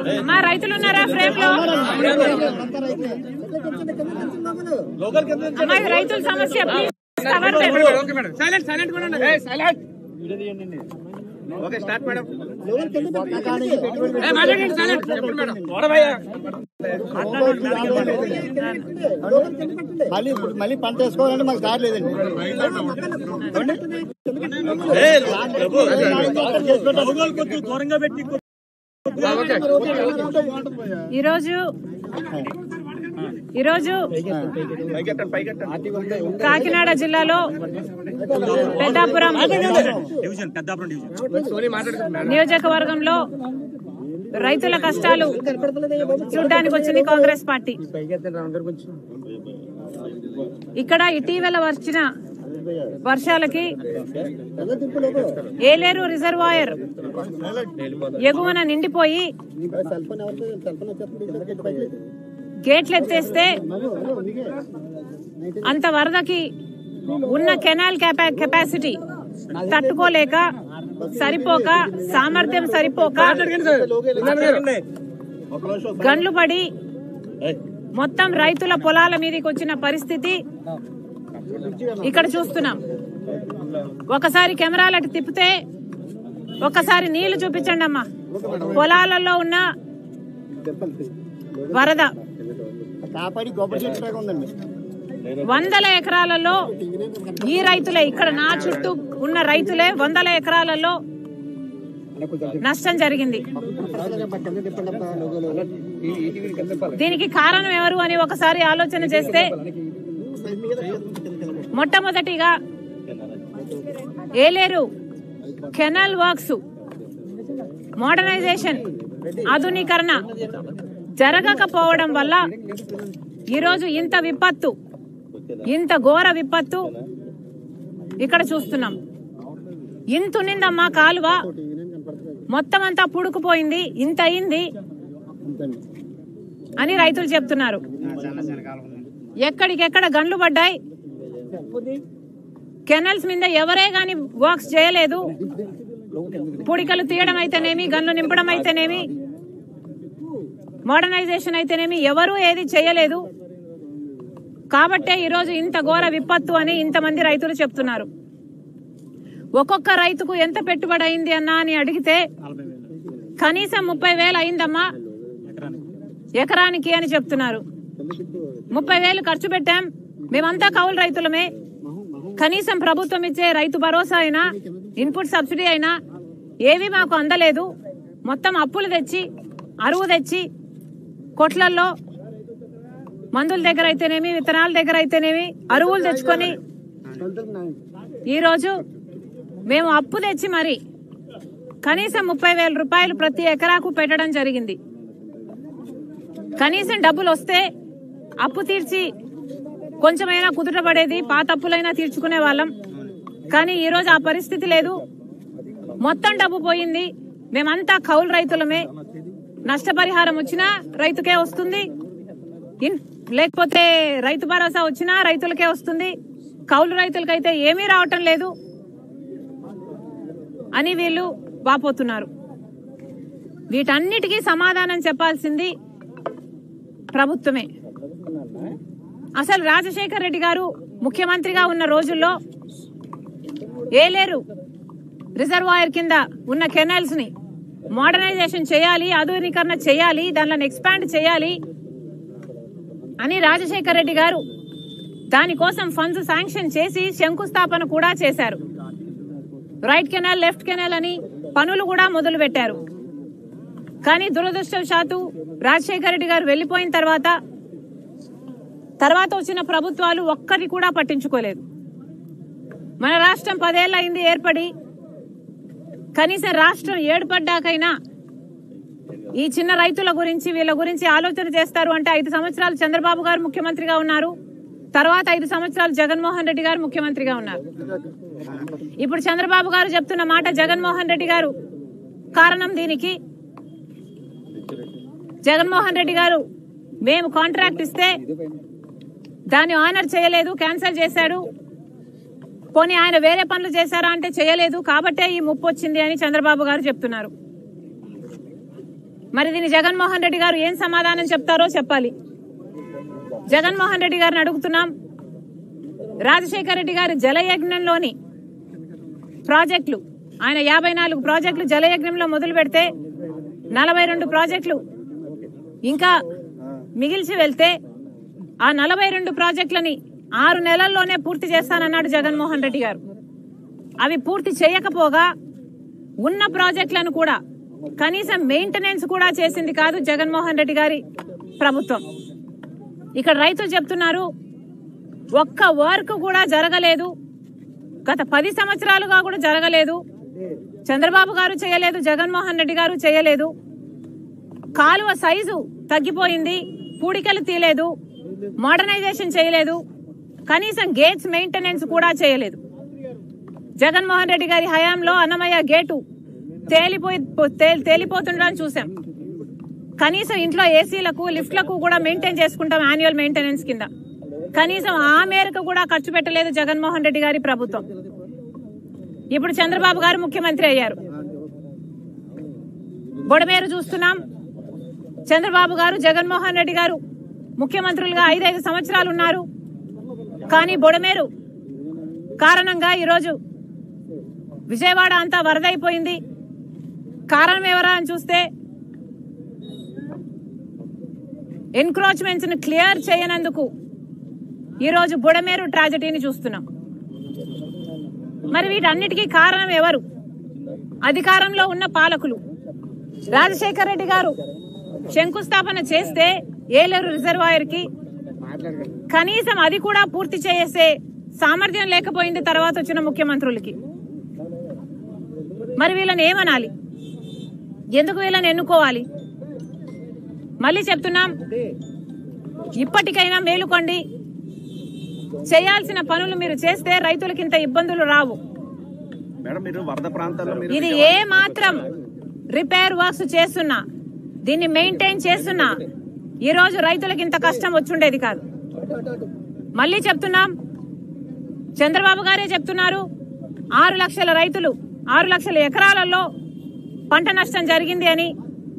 మా రైతులు ఉన్నారా ఫ్రేమ్ లో? అమ్మాయి రైతుల సమస్య ప్లీజ్ కవర్ మళ్ళీ పంట వేసుకోవాలంటే మాకు దారి లేదండి. ఈరోజు కాకినాడ జిల్లాలో పెద్దాపురం నియోజకవర్గంలో రైతుల కష్టాలు చూడడానికి వచ్చింది కాంగ్రెస్ పార్టీ. ఇక్కడ ఇటీవల వచ్చిన వర్షాలకి ఏలేరు రిజర్వాయర్ ఎగువన నిండిపోయి గేట్లు ఎత్తేస్తే అంత వరదకి ఉన్న కెనాల్ కెపాసిటీ తట్టుకోలేక సరిపోక సామర్థ్యం సరిపోక గండ్లు పడి మొత్తం రైతుల పొలాల మీదకి వచ్చిన పరిస్థితి ఇక్కడ చూస్తున్నాం. ఒకసారి కెమెరాలకు తిప్పితే ఒకసారి నీళ్లు చూపించండి అమ్మా. పొలాలలో ఉన్న వరద వందల ఎకరాలలో ఈ రైతులే, ఇక్కడ నా చుట్టూ ఉన్న రైతులే వందల ఎకరాలలో నష్టం జరిగింది. దీనికి కారణం ఎవరు అని ఒకసారి ఆలోచన చేస్తే మొట్టమొదటిగా ఏలేరు కెనాల్ వర్క్స్ మోడర్నైజేషన్ ఆధునీకరణ జరగకపోవడం వల్ల ఈరోజు ఇంత ఘోర విపత్తు ఇక్కడ చూస్తున్నాం. ఇంతునిందమ్మా కాలువ, మొత్తం అంతా పుడుకుపోయింది, ఇంత అయింది అని రైతులు చెప్తున్నారు. ఎక్కడికెక్కడ గండ్లు పడ్డాయి. కెనాల్స్ మీద ఎవరే గాని వర్క్స్ చేయలేదు. పుడికలు తీయడం అయితేనేమి, గన్లు నింపడం అయితేనేమి, మోడర్నైజేషన్ అయితేనేమి ఎవరూ ఏది చేయలేదు. కాబట్టే ఈరోజు ఇంత ఘోర విపత్తు అని ఇంతమంది రైతులు చెప్తున్నారు. ఒక్కొక్క రైతుకు ఎంత పెట్టుబడి అయింది అన్నా అని అడిగితే కనీసం 30,000 అయిందమ్మా ఎకరానికి అని చెప్తున్నారు. 30,000 ఖర్చు పెట్టాం, మేమంతా కౌలు రైతులమే. కనీసం ప్రభుత్వం ఇచ్చే రైతు భరోసా అయినా, ఇన్పుట్ సబ్సిడీ అయినా ఏవి మాకు అందలేదు. మొత్తం అప్పులు తెచ్చి, అరువు తెచ్చి, కొట్లల్లో మందుల దగ్గర అయితేనేమి, విత్తనాల దగ్గర అయితేనేమి అరువులు తెచ్చుకొని ఈరోజు మేము అప్పు తెచ్చి మరి కనీసం 30,000 రూపాయలు ప్రతి ఎకరాకు పెట్టడం జరిగింది. కనీసం డబ్బులు వస్తే అప్పు తీర్చి కొంచెమైనా కుదుట పడేది, పాత అప్పులైనా తీర్చుకునే వాళ్ళం. కానీ ఈరోజు ఆ పరిస్థితి లేదు. మొత్తం డబ్బు పోయింది. మేమంతా కౌలు రైతులమే. నష్టపరిహారం వచ్చినా రైతుకే వస్తుంది, లేకపోతే రైతు భరోసా వచ్చినా రైతులకే వస్తుంది. కౌలు రైతులకైతే ఏమీ రావటం లేదు అని వీళ్ళు వాపోతున్నారు. వీటన్నిటికీ సమాధానం చెప్పాల్సింది ప్రభుత్వమే. అసలు రాజశేఖర్ రెడ్డి గారు ముఖ్యమంత్రిగా ఉన్న రోజుల్లో ఏలేరు రిజర్వాయర్ కింద ఉన్న కెనాల్స్ ని మోడర్నైజేషన్ చేయాలి, ఆధునీకరణ చేయాలి, దానిని ఎక్స్పాండ్ చేయాలి అని రాజశేఖర్ రెడ్డి గారు దానికోసం ఫండ్స్ శాంక్షన్ చేసి శంకుస్థాపన కూడా చేశారు. రైట్ కెనాల్, లెఫ్ట్ కెనాల్ అని పనులు కూడా మొదలు పెట్టారు. కానీ దురదృష్టవశాత్తు రాజశేఖర్ రెడ్డి గారు వెళ్లిపోయిన తర్వాత వచ్చిన ప్రభుత్వాలు ఒక్కరి కూడా పట్టించుకోలేదు. మన రాష్ట్రం 10 ఏళ్ల అయింది ఏర్పడి. కనీసం రాష్ట్రం ఏర్పడ్డాకైనా ఈ చిన్న రైతుల గురించి, వీళ్ళ గురించి ఆలోచన చేస్తారు అంటే 5 సంవత్సరాలు చంద్రబాబు గారు ముఖ్యమంత్రిగా ఉన్నారు. తర్వాత 5 సంవత్సరాలు జగన్మోహన్ రెడ్డి గారు ముఖ్యమంత్రిగా ఉన్నారు. ఇప్పుడు చంద్రబాబు గారు చెప్తున్న మాట జగన్మోహన్ రెడ్డి గారు కారణం. దీనికి జగన్మోహన్ రెడ్డి గారు మేము కాంట్రాక్ట్ ఇస్తే దాన్ని ఆనర్ చేయలేదు, క్యాన్సిల్ చేశాడు. పోనీ ఆయన వేరే పనులు చేశారా అంటే చేయలేదు, కాబట్టే ఈ ముప్పు వచ్చింది అని చంద్రబాబు గారు చెప్తున్నారు. మరి దీని జగన్మోహన్ రెడ్డి గారు ఏం సమాధానం చెప్తారో చెప్పాలి. జగన్మోహన్ రెడ్డి గారిని అడుగుతున్నాం, రాజశేఖర రెడ్డి గారి జలయజ్ఞంలోని ప్రాజెక్టులు, ఆయన 54 ప్రాజెక్టులు జలయజ్ఞంలో మొదలు పెడితే 42 ప్రాజెక్టులు ఇంకా మిగిల్చి వెళ్తే ఆ 42 ప్రాజెక్టులని 6 నెలల్లోనే పూర్తి చేస్తానన్నాడు జగన్మోహన్ రెడ్డి గారు. అవి పూర్తి చేయకపోగా ఉన్న ప్రాజెక్టులను కూడా కనీసం మెయింటెనెన్స్ కూడా చేసింది కాదు జగన్మోహన్ రెడ్డి గారి ప్రభుత్వం. ఇక్కడ రైతులు చెప్తున్నారు, ఒక్క వర్క్ కూడా జరగలేదు, గత 10 సంవత్సరాలుగా కూడా జరగలేదు. చంద్రబాబు గారు చేయలేదు, జగన్మోహన్ రెడ్డి గారు చేయలేదు. కాలువ సైజు తగ్గిపోయింది, పూడికలు తీయలేదు, మోడర్నైజేషన్ చేయలేదు, కనీసం గేట్స్ మెయింటెనెన్స్ కూడా జగన్మోహన్ రెడ్డి గారి హయాంలో అన్నమయ్య గేటు తేలిపోతుండడం చూసాం. కనీసం ఇంట్లో ఏసీలకు లిఫ్ట్లకు కూడా మెయింటైన్ చేసుకుంటాం యాన్యువల్ మెయింటెనెన్స్ కింద. కనీసం ఆ మేరకు కూడా ఖర్చు పెట్టలేదు జగన్మోహన్ రెడ్డి గారి ప్రభుత్వం. ఇప్పుడు చంద్రబాబు గారు ముఖ్యమంత్రి అయ్యారు. బొడమేరు చూస్తున్నాం, చంద్రబాబు గారు జగన్మోహన్ రెడ్డి గారు ముఖ్యమంత్రులుగా 5 సంవత్సరాలు ఉన్నారు. కానీ బొడమేరు కారణంగా ఈరోజు విజయవాడ అంతా వరదైపోయింది. కారణం ఎవరా అని చూస్తే ఎన్క్రోచ్మెంట్స్ ను క్లియర్ చేయనందుకు ఈరోజు బొడమేరు ట్రాజడీని చూస్తున్నాం. మరి వీటన్నిటికీ కారణం ఎవరు? అధికారంలో ఉన్న పాలకులు. రాజశేఖర రెడ్డి గారు శంకుస్థాపన చేస్తే ఏలేరు రిజర్వాయర్ కి కనీసం అది కూడా పూర్తి చేసే సామర్థ్యం లేకపోయింది తర్వాత వచ్చిన ముఖ్యమంత్రులకి. మరి వీళ్ళని ఏమనాలి? ఎందుకు వీళ్ళని ఎన్నుకోవాలి? మళ్ళీ చెప్తున్నాం, ఇప్పటికైనా మేలుకోండి. చేయాల్సిన పనులు మీరు చేస్తే రైతులకి ఇంత ఇబ్బందులు రావు. ఇది ఏ మాత్రం రిపేర్ వర్క్స్ చేస్తున్నా, దీన్ని మెయింటైన్ చేస్తున్నా ఈ రోజు రైతులకు ఇంత కష్టం వచ్చుండేది కాదు. మళ్ళీ చెప్తున్నాం, చంద్రబాబు గారే చెప్తున్నారు, 6 లక్షల రైతులు 6 లక్షల ఎకరాలలో పంట నష్టం జరిగింది అని.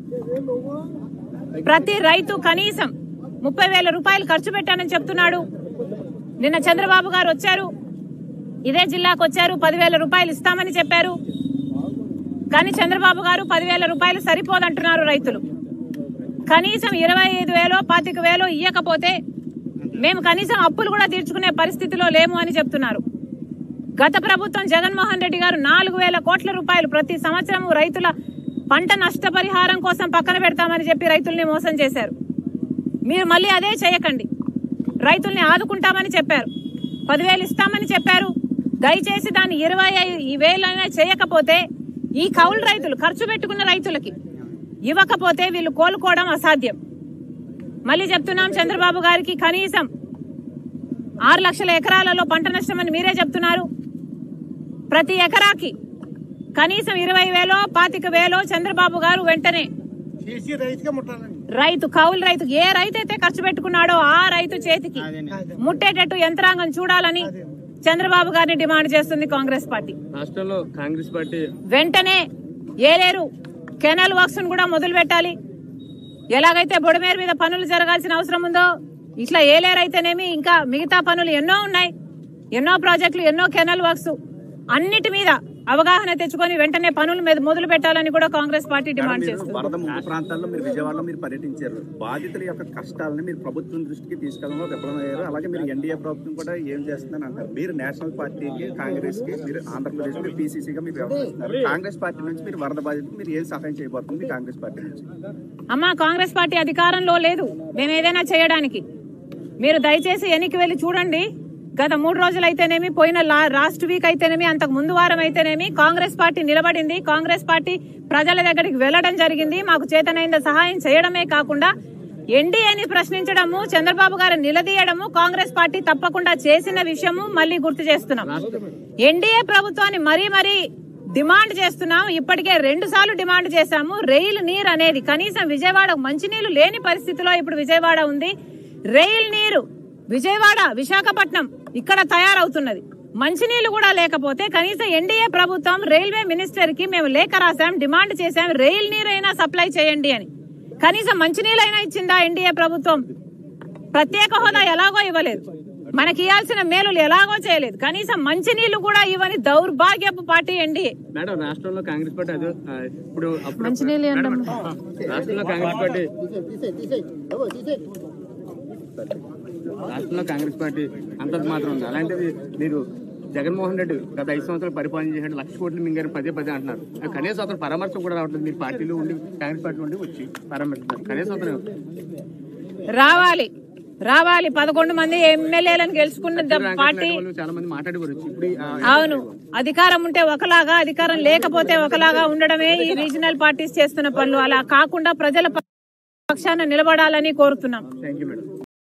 ప్రతి రైతు కనీసం 30,000 రూపాయలు ఖర్చు పెట్టానని చెప్తున్నాడు. నిన్న చంద్రబాబు గారు వచ్చారు, ఇదే జిల్లాకు వచ్చారు, 10,000 రూపాయలు ఇస్తామని చెప్పారు. కానీ చంద్రబాబు గారు 10,000 రూపాయలు సరిపోదంటున్నారు రైతులు. కనీసం 25,000 25,000 ఇయ్యకపోతే మేము కనీసం అప్పులు కూడా తీర్చుకునే పరిస్థితిలో లేము అని చెప్తున్నారు. గత ప్రభుత్వం జగన్మోహన్ రెడ్డి గారు 4,000 కోట్ల రూపాయలు ప్రతి సంవత్సరం రైతుల పంట నష్టపరిహారం కోసం పక్కన పెడతామని చెప్పి రైతుల్ని మోసం చేశారు. మీరు మళ్ళీ అదే చేయకండి. రైతుల్ని ఆదుకుంటామని చెప్పారు, 10,000 ఇస్తామని చెప్పారు. దయచేసి దాన్ని 25,000 చేయకపోతే ఈ కౌలు రైతులు ఖర్చు పెట్టుకున్న రైతులకి ఇవ్వకపోతే వీళ్ళు కోలుకోవడం అసాధ్యం. మళ్ళీ చెప్తున్నాం, చంద్రబాబు గారికి కనీసం 6 లక్షల ఎకరాలలో పంట నష్టం అని మీరే చెప్తున్నారు. ప్రతి ఎకరాకి కనీసం 20,000 25,000 చంద్రబాబు గారు వెంటనే కౌలు రైతు ఏ రైతు అయితే ఖర్చు పెట్టుకున్నాడో ఆ రైతు చేతికి ముట్టేటట్టు యంత్రాంగం చూడాలని చంద్రబాబు గారిని డిమాండ్ చేస్తుంది కాంగ్రెస్ పార్టీ. రాష్ట్రంలో కాంగ్రెస్ పార్టీ వెంటనే ఏలేరు కెనాల్ వర్క్స్ కూడా మొదలు పెట్టాలి. ఎలాగైతే బొడమేరు మీద పనులు జరగాల్సిన అవసరం ఉందో ఇట్లా ఏలేరు అయితేనేమి ఇంకా మిగతా పనులు ఎన్నో ఉన్నాయి, ఎన్నో ప్రాజెక్టులు, ఎన్నో కెనాల్ వర్క్స్, అన్నిటి మీద అవగాహన తెచ్చుకొని వెంటనే పనులు మీద మొదలు పెట్టాలని కూడా కాంగ్రెస్ పార్టీ డిమాండ్ చేస్తుంది. వరద ముంపు ప్రాంతాల్లో మీరు విజయవాడలో మీరు పర్యటించారు. బాధితుల యొక్క కష్టాలను మీరు ప్రభుత్వం దృష్టికి తీసుకెళ్ళడంలో విఫలమయ్యారు. అలాగే మీరు ఎన్డీఏ ప్రభుత్వం కూడా ఏం చేస్తుందని అంటారు. మీరు నేషనల్ పార్టీకి, కాంగ్రెస్ కి, మీరు ఆంధ్రప్రదేశ్ లో పీసీసీగా మీరు వ్యవహరిస్తున్నారు. కాంగ్రెస్ పార్టీ నుంచి మీరు వరద బాధితులు మీరు ఏం సహాయం చేయబోతుంది కాంగ్రెస్ పార్టీ నుంచి? అమ్మా, కాంగ్రెస్ పార్టీ అధికారంలో లేదు, మేము ఏదైనా చేయడానికి. మీరు దయచేసి ఎన్నికి వెళ్లి చూడండి. గత 3 రోజులైతేనేమి, పోయిన లాస్ట్ వీక్ అయితేనేమి, అంతకు ముందు వారం అయితేనేమి కాంగ్రెస్ పార్టీ నిలబడింది. కాంగ్రెస్ పార్టీ ప్రజల దగ్గరికి వెళ్లడం జరిగింది. మాకు చేతనైన సహాయం చేయడమే కాకుండా ఎన్డీఏని ప్రశ్నించడము, చంద్రబాబు గారు నిలదీయడము కాంగ్రెస్ పార్టీ తప్పకుండా చేసిన విషయము మళ్లీ గుర్తు చేస్తున్నాం. ఎన్డీఏ ప్రభుత్వాన్ని మరీ డిమాండ్ చేస్తున్నాం. ఇప్పటికే 2 సార్లు డిమాండ్ చేశాము. రైలు నీరు అనేది కనీసం విజయవాడ మంచినీళ్లు లేని పరిస్థితిలో ఇప్పుడు విజయవాడ ఉంది. రైలు నీరు విజయవాడ, విశాఖపట్నం ఇక్కడ తయారవుతున్నది. మంచినీళ్లు కూడా లేకపోతే కనీసం ఎన్డీఏ ప్రభుత్వం రైల్వే మినిస్టర్ కి మేము లేఖ రాశాం, డిమాండ్ చేశాం, రైలు నీరైనా సప్లై చేయండి అని. కనీసం మంచినీళ్ళైనా ఇచ్చిందా ఎన్డీఏ ప్రభుత్వం? ప్రత్యేక హోదా ఎలాగో ఇవ్వలేదు, మనకి ఇవ్వాల్సిన మేలులు ఎలాగో చేయలేదు, కనీసం మంచినీళ్లు కూడా ఇవ్వని దౌర్భాగ్యపు పార్టీ ఎన్డీఏ. మేడం రాష్ట్రంలో కాంగ్రెస్ పార్టీ అదే ఇప్పుడు మంచినీళ్ళు రాష్ట్రంలో కాంగ్రెస్ పార్టీ అంత మాత్రం ఉంది. అలాంటిది మీరు జగన్మోహన్ రెడ్డి గత 5 సంవత్సరాలు పరిపాలన చేసినట్టు 1,00,000 కోట్లు మింగారు పదే అంటున్నారు. కనీసం అతను పరామర్శ కూడా రావట్లేదు. మీరు పార్టీలో ఉండి కాంగ్రెస్ పార్టీ ఉండి వచ్చి పరామర్శిస్తారు. కనీసం అతను రావాలి 11 మంది ఎమ్మెల్యేలను గెలుచుకున్న పార్టీ. చాలా మంది మాట్లాడి ఇప్పుడు అవును, అధికారం ఉంటే ఒకలాగా, అధికారం లేకపోతే ఒకలాగా ఉండడమే ఈ రీజనల్ పార్టీస్ చేస్తున్న పనులు. అలా కాకుండా ప్రజల పక్షాన నిలబడాలని కోరుతున్నాం. Thank you madam.